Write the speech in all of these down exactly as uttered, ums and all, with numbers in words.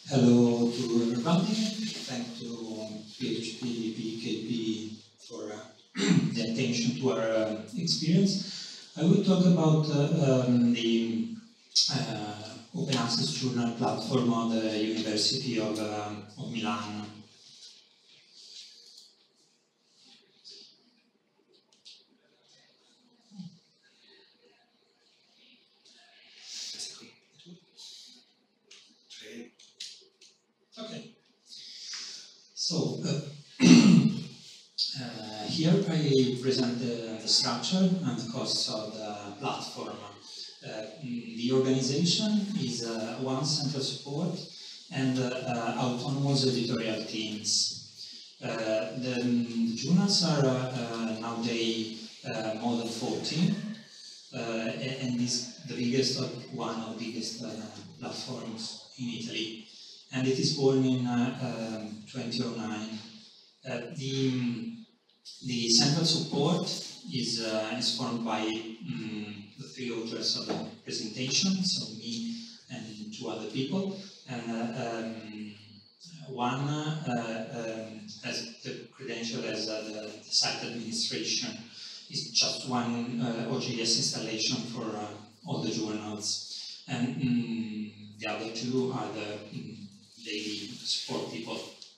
Hello to everybody. Thank to P H P P K P for uh, the attention to our uh, experience. I will talk about uh, um, the uh, open access journal platform of the University of, uh, of Milan. Okay. So uh, uh, here I present the, the structure and the costs of the platform. Uh, the organization is uh, one central support and uh, uh, autonomous editorial teams. Uh, the, the journals are uh, uh, nowadays uh, more than forty, uh, and is the biggest, of, one of the biggest uh, platforms in Italy. And it is born in uh, um, twenty oh nine. Uh, the, the central support is, uh, is formed by um, the three authors of the presentation, so me and two other people. And uh, um, one uh, um, has the credential as uh, the, the site administration. It's just one uh, O J S installation for uh, all the journals. And um, the other two are the um, daily support people.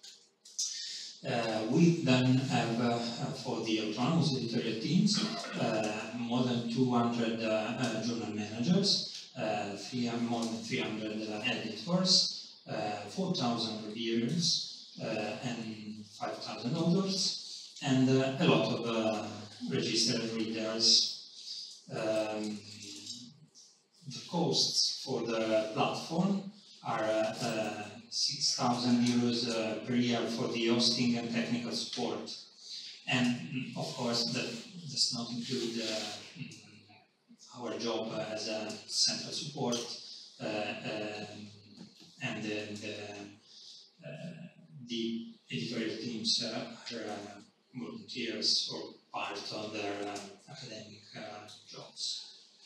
Uh, we then have, uh, for the autonomous editorial teams, uh, more than two hundred uh, uh, journal managers, uh, three, more than three hundred uh, editors, uh, four thousand reviewers, uh, and five thousand authors, and uh, a lot of uh, registered readers. Um, the costs for the platform are uh, uh, six thousand euros uh, per year for the hosting and technical support. And of course, that does not include uh, our job as a central support uh, um, and the, the, uh, the editorial teams uh, are uh, volunteers or part of their uh, academic uh, jobs.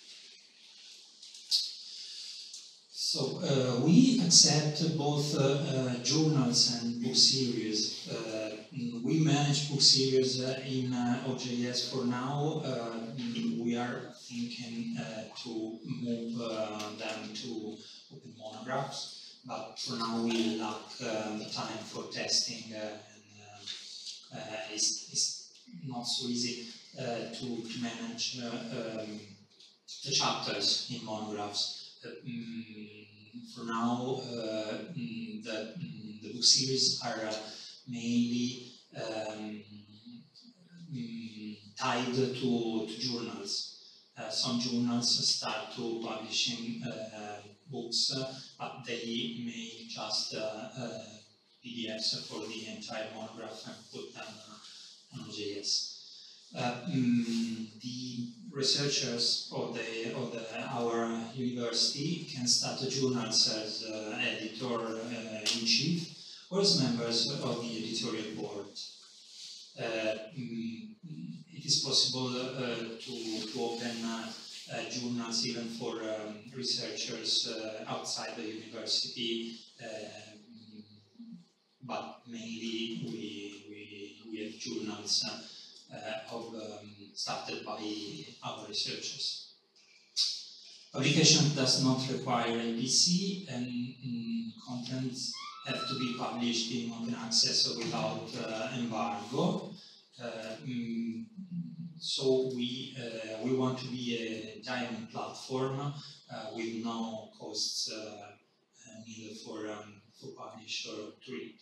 So uh, we accept both uh, uh, journals and book series. Uh, we manage book series uh, in uh, O J S for now. Uh, we are thinking uh, to move uh, them to open monographs, but for now we lack uh, the time for testing, uh, and uh, uh, it's, it's not so easy uh, to, to manage uh, um, the chapters in monographs. Uh, mm, for now, uh, mm, the, mm, the book series are uh, mainly um, mm, tied to, to journals. Uh, some journals start to publishing uh, books, uh, but they make just uh, uh, P D Fs for the entire monograph and put them uh, on O J S. Uh, mm, the researchers of the of the our university can start a journal as uh, editor uh, in chief or as members of the editorial board. Uh, mm, it is possible uh, to, to open uh, uh, journals even for um, researchers uh, outside the university, uh, but mainly we we, we have journals Uh, Uh, of, um, started by our researchers. Publication does not require A P C, and mm, contents have to be published in open access without uh, embargo. Uh, mm, so we uh, we want to be a diamond platform uh, with no costs uh, needed for um, for publisher to read.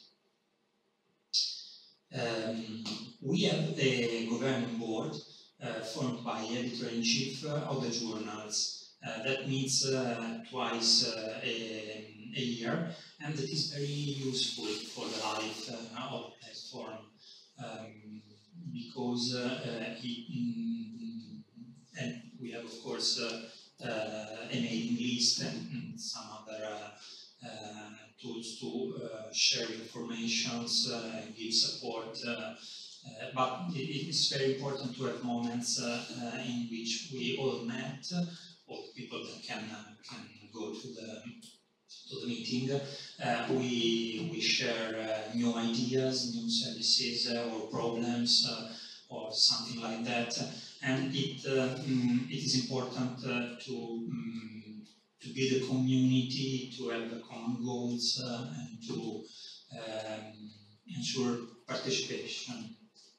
Um, we have a governing board uh, formed by editor-in-chief uh, of the journals. Uh, that meets uh, twice uh, a, a year, and that is very useful for the life uh, of the platform, um, because uh, uh, it, mm, and we have of course uh, uh, a mailing list and, and some other uh, Uh, tools to uh, share information, uh, give support, uh, uh, but it, it is very important to have moments uh, uh, in which we all met, all the people that can, uh, can go to the to the meeting. Uh, we, we share uh, new ideas, new services uh, or problems uh, or something like that. And it, uh, mm, it is important uh, to, um, to build a community, to have common goals uh, and to um, ensure participation.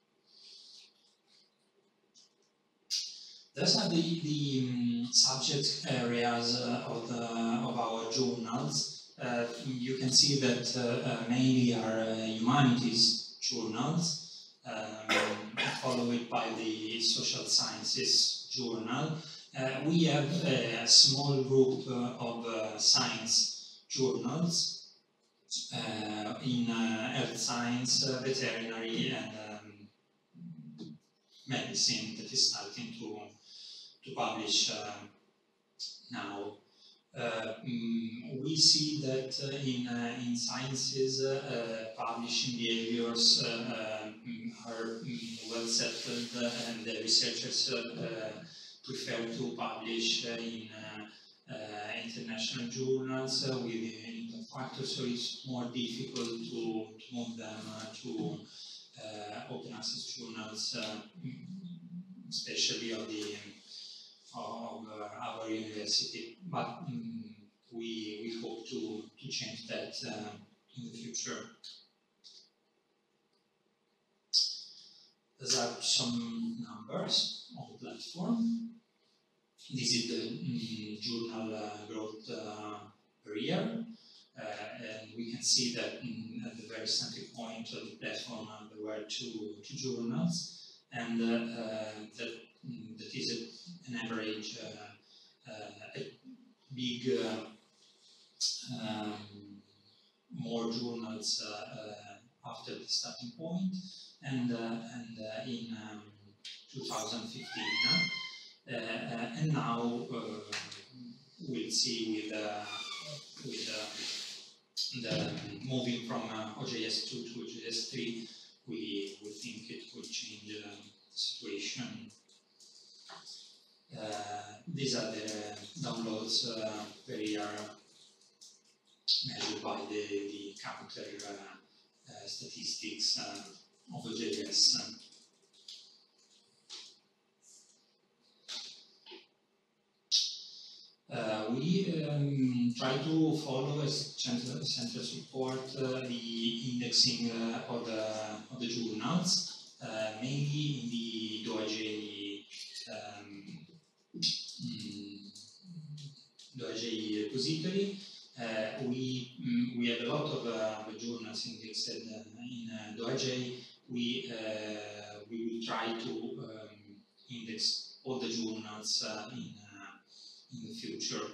Those are the, the um, subject areas uh, of, the, of our journals. Uh, you can see that uh, uh, mainly are uh, humanities journals, um, followed by the social sciences journal. Uh, we have a, a small group uh, of uh, science journals uh, in uh, health science, uh, veterinary, and um, medicine that is starting to to publish uh, now. Uh, mm, we see that uh, in, uh, in sciences, uh, uh, publishing behaviors uh, uh, are mm, well settled, uh, and the researchers uh, uh, prefer to publish uh, in uh, uh, international journals uh, with impact factors, so it's more difficult to, to move them uh, to uh, open access journals, uh, especially of the of uh, our university, but um, we, we hope to, to change that uh, in the future. These are some numbers on the platform. This is the um, journal uh, growth uh, per year, uh, and we can see that um, at the very starting point of the platform uh, there were two, two journals, and uh, uh, that, um, that is a, an average uh, Uh, a big, uh, um, more journals uh, uh, after the starting point, and, uh, and uh, in um, two thousand fifteen, uh, uh, and now uh, we'll see with, uh, with uh, the moving from uh, O J S two to O J S three, we, we think it will change uh, the situation. Uh, these are the downloads uh, per year measured by the, the counter uh, uh, statistics uh, of O J S. Uh, we um, try to follow as central, central support uh, the indexing uh, of, the, of the journals, uh, mainly in the D O A J um, D O A J repository. Uh, we mm, we have a lot of uh, journals indexed uh, in uh, D O A J. We uh, we will try to um, index all the journals uh, in uh, in the future.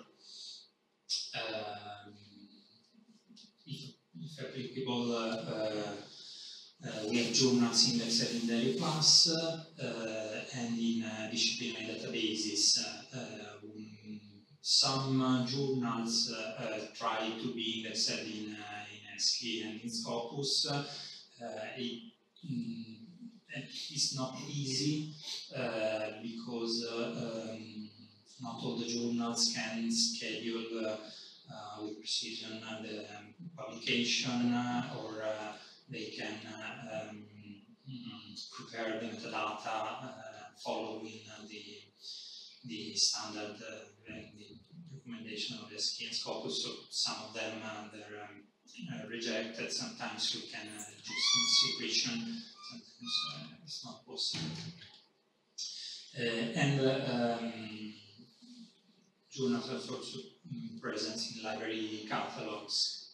Um, if, if applicable, uh, uh, uh, we have journals indexed in Dairy Plus uh, and in uh, disciplinary databases. Uh, um, Some uh, journals uh, uh, try to be indexed in, uh, in ESCI and in Scopus. Uh, it, mm, it's not easy uh, because uh, um, not all the journals can schedule uh, uh, with precision uh, the um, publication uh, or uh, they can uh, um, prepare the metadata uh, following uh, the the standard uh, and the recommendation of the ESCI and Scopus, so some of them uh, they're um, uh, rejected. Sometimes we can uh, reduce the situation, sometimes uh, it's not possible. Uh, and uh, um, journals are also um, present in library catalogs.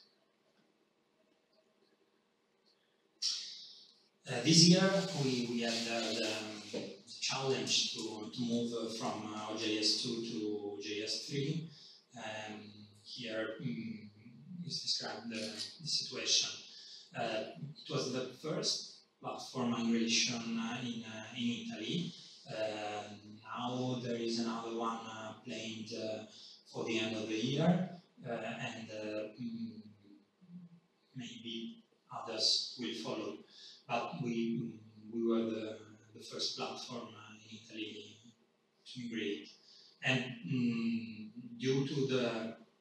Uh, this year we, we had uh, the um, challenge to, to move uh, from uh, O J S two to O J S three. Um, here um, is described the, the situation. Uh, it was the first platform migration uh, in, uh, in Italy. Uh, now there is another one uh, planned uh, for the end of the year, uh, and uh, um, maybe others will follow. But we, we were the, the first platform uh, in Italy to migrate. And um, due to the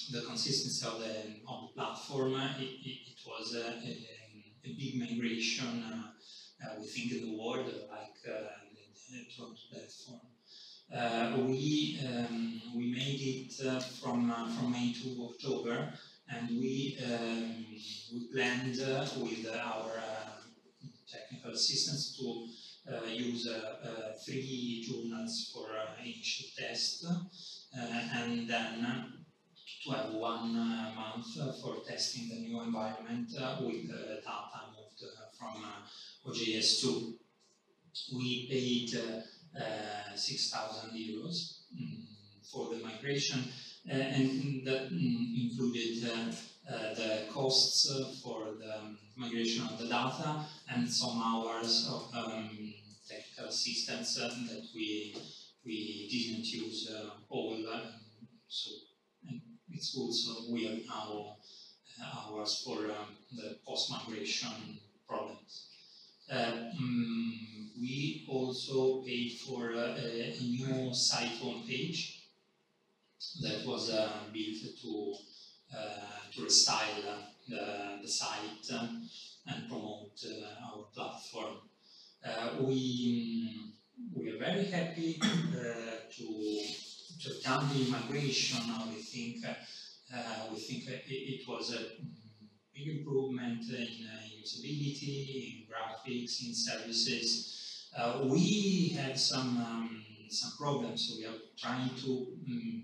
the consistency of the, of the platform. It, it, it was a, a, a big migration, uh, uh, we think, in the world, like uh, the, the Toronto platform. Uh, we um, we made it uh, from uh, from May to October, and we um, we planned uh, with our uh, technical assistants to uh, use uh, uh, three journals for uh, initial test, uh, and then to have one uh, month uh, for testing the new environment uh, with uh, data moved uh, from uh, O J S two. We paid uh, uh, six thousand euros mm, for the migration, uh, and that mm, included uh, uh, the costs uh, for the migration of the data and some hours of um, technical assistance uh, that we we didn't use uh, all. Uh, so and it's also we have now uh, hours for um, the post-migration problems. Uh, mm, we also paid for uh, a, a new site homepage that was uh, built to uh, to restyle the, the site uh, and promote uh, our platform. Uh, we we are very happy uh, to to have done the migration. Now we think uh, uh, we think it, it was a big improvement in uh, usability, in graphics, in services. Uh, we had some um, some problems, so we are trying to um,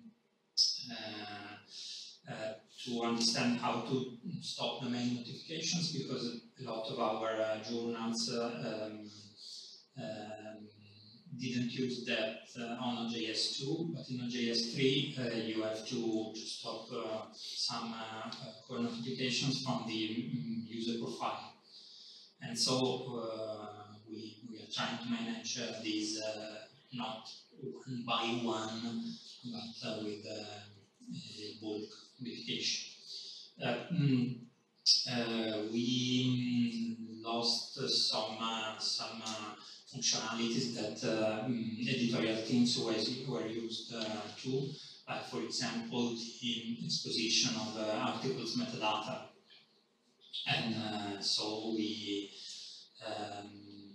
uh, uh, to understand how to stop the main notifications, because a lot of our uh, journals uh, um, um, didn't use that uh, on O J S two, but in O J S three uh, you have to, to stop uh, some uh, core notifications from the um, user profile. And so uh, we, we are trying to manage uh, these uh, not one by one, but uh, with uh, a bulk notification. Uh, mm, uh, we lost uh, some, uh, some uh, functionalities that uh, editorial teams was, were used uh, to, like for example the exposition of uh, articles metadata. And uh, so we um,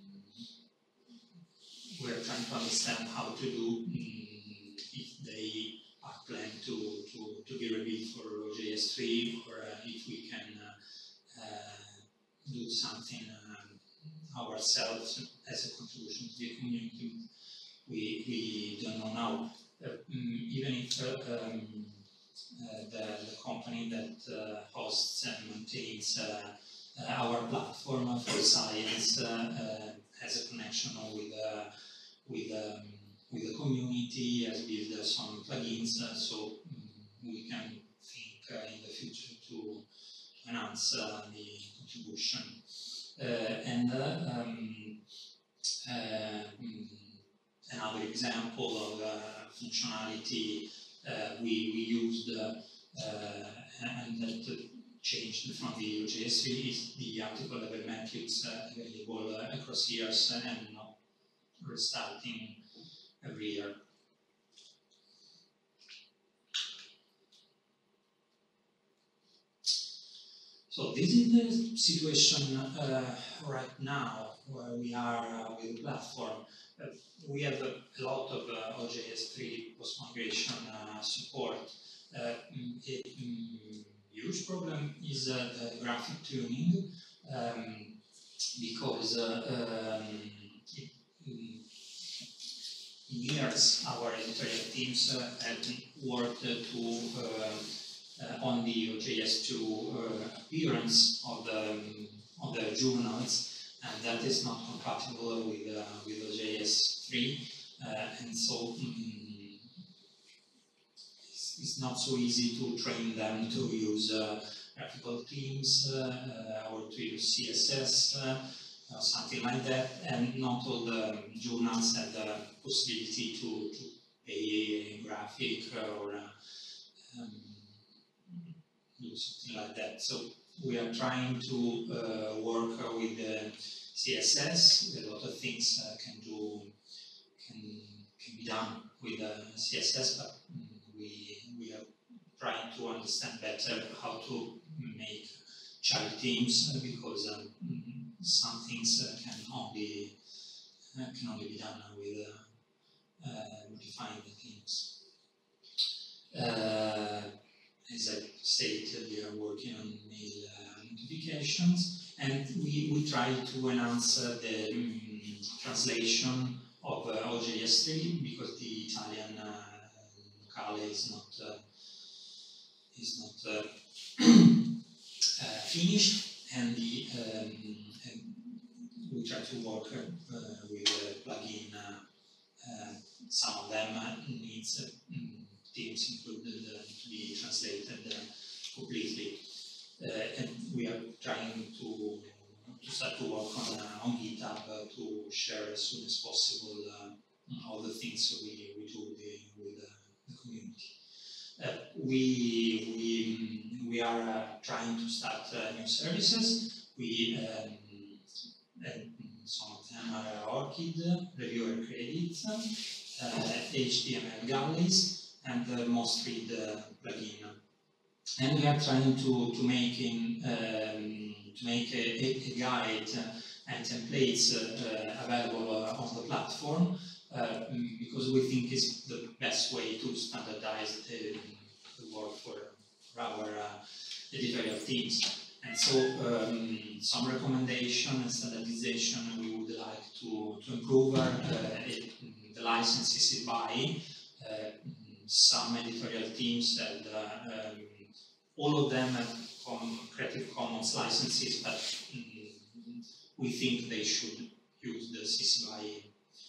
we are trying to understand how to do um, if they are planned to, to, to be reviewed for O J S three, or uh, if we can uh, uh, do something um, ourselves as a contribution to the community. We, we don't know now. Uh, um, even if uh, um, uh, the, the company that uh, hosts and maintains uh, uh, our platform for science uh, uh, has a connection with uh, with um, with the community, has built uh, some plugins, uh, so um, we can think uh, in the future to enhance uh, the contribution. Uh, and uh, um, uh, another example of uh, functionality uh, we, we used uh, uh, and that changed from the O J S three is the article level metrics uh, available uh, across years and not restarting every year. So this is the situation uh, right now where we are uh, with the platform. Uh, we have a, a lot of uh, O J S three post-migration uh, support. Uh, a um, huge problem is uh, the graphic tuning, um, because uh, um, it, um, in years our editorial teams uh, had worked uh, to uh, Uh, on the O J S two uh, appearance of the, um, of the journals, and that is not compatible with, uh, with O J S three, uh, and so um, it's, it's not so easy to train them to use uh, graphical themes uh, or to use C S S, uh, or something like that, and not all the journals have the possibility to, to pay a graphic or uh, um, do something like that. So we are trying to uh, work uh, with uh, C S S. A lot of things uh, can do can can be done with uh, C S S, but um, we we are trying to understand better how to make child teams, because um, some things uh, can only uh, can only be done with uh, uh, modifying the teams. Uh, as I stated, we are working on mail uh, notifications, and we, we try to enhance uh, the um, translation of uh, O J S three, because the Italian uh, locale is not uh, is not uh, uh, finished, and, the, um, and we try to work uh, with a plugin. Uh, uh, some of them uh, needs uh, teams included uh, to be translated uh, completely, uh, and we are trying to to start to work on uh, on GitHub uh, to share as soon as possible uh, all the things we we do with, with uh, the community. Uh, we we we are uh, trying to start uh, new services. We um, and some of them are ORCID, reviewer credits, uh, H T M L galleys, and the most read uh, plugin. And we are trying to to make in um, to make a, a guide and templates uh, available uh, on the platform, uh, because we think it's the best way to standardize the, the work for, for our uh, editorial teams. And so um, some recommendation and standardization we would like to, to improve uh, it, the licenses by uh, some editorial teams, and uh, um, all of them have com Creative Commons licenses, but um, we think they should use the C C B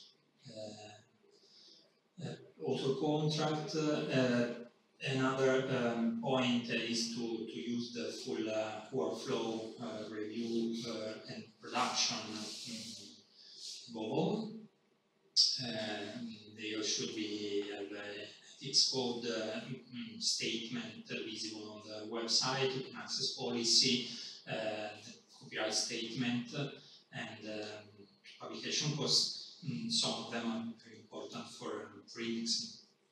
Y uh, uh, auto contract. Uh, another um, point is to, to use the full uh, workflow uh, review uh, and production above all. Uh, there should be uh, it's called uh, statement uh, visible on the website, open access policy, uh, the copyright statement, uh, and um, publication costs. Mm, some of them are very important for, um, for indexing.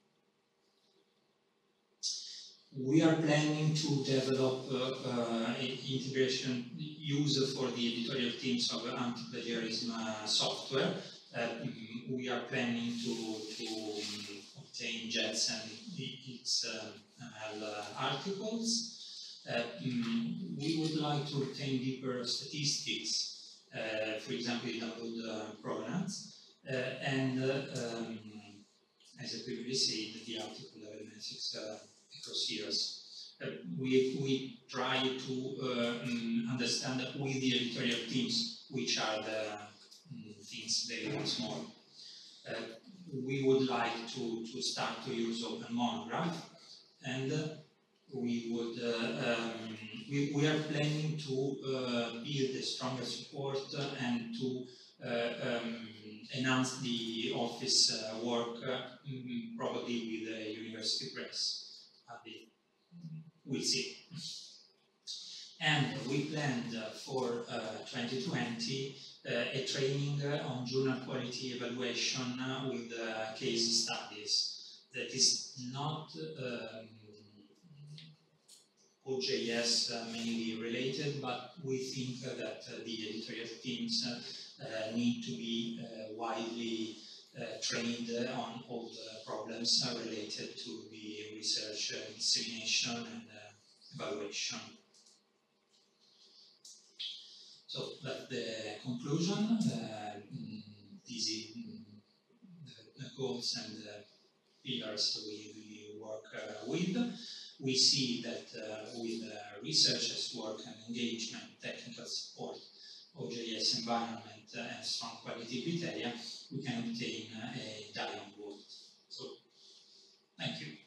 We are planning to develop uh, uh, integration use for the editorial teams of anti-plagiarism uh, software. Uh, we are planning to, to um, obtain JETs and X M L uh, articles. Uh, um, we would like to obtain deeper statistics, uh, for example, download uh, provenance, uh, and uh, um, as I previously said, the article metrics uh, across years. Uh, we, we try to uh, um, understand with the editorial teams which are the um, things they want more. Uh, we would like to, to start to use Open Monograph, and uh, we would uh, um, we, we are planning to uh, build a stronger support uh, and to uh, um, enhance the office uh, work, uh, probably with a university press. Uh, we'll see. And we planned uh, for uh, twenty twenty uh, a training uh, on journal quality evaluation uh, with uh, case studies. That is not um, O J S uh, mainly related, but we think uh, that uh, the editorial teams uh, uh, need to be uh, widely uh, trained uh, on all the problems uh, related to the research, uh, dissemination, and uh, evaluation. So that's the conclusion. Uh, these are the, the goals and the pillars we, we work uh, with. We see that uh, with uh, researchers' work and engagement, technical support, O J S environment, uh, and strong quality criteria, we can obtain uh, a diamond world. So, thank you.